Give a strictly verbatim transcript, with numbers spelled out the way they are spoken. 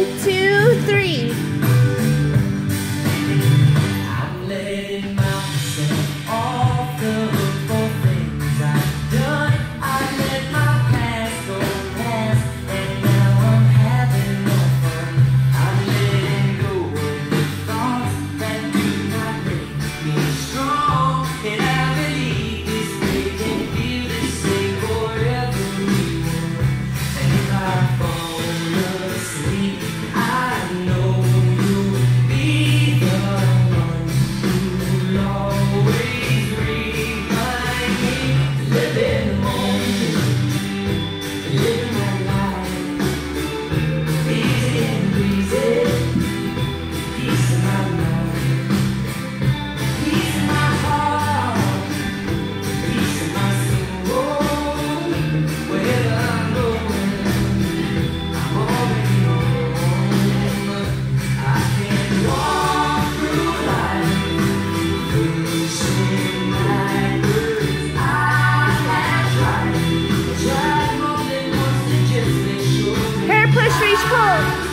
two, three. I'm letting myself off the hook for things I've done. I let my past go past, and now I'm having no fun. I'm letting go of the thoughts that do not make me strong, and I believe this way can feel the same forever we were. And if I fall asleep, I know you'll be the one who'll always remind me to live in the moment, living my life, easy and breezy, peace in my mind, peace in my heart, peace in my soul. Wherever I'm going, I'm already home. I can walk through life, pushing backwards. I have tried, tried more than once to just make sure. Hair push, reach, pull.